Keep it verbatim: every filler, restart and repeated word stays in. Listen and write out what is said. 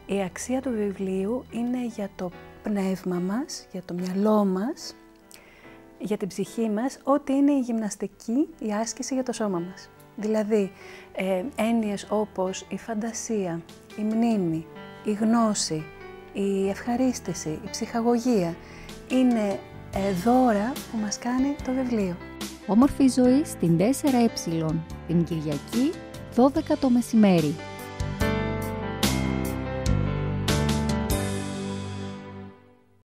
Η αξία του βιβλίου είναι για το πνεύμα μας, για το μυαλό μας, για την ψυχή μας, ό,τι είναι η γυμναστική, η άσκηση για το σώμα μας. Δηλαδή, ε, έννοιες όπως η φαντασία, η μνήμη, η γνώση, η ευχαρίστηση, η ψυχαγωγία, είναι ε, δώρα που μας κάνει το βιβλίο. Όμορφη ζωή στην τέσσερα ε, την Κυριακή, δώδεκα το μεσημέρι.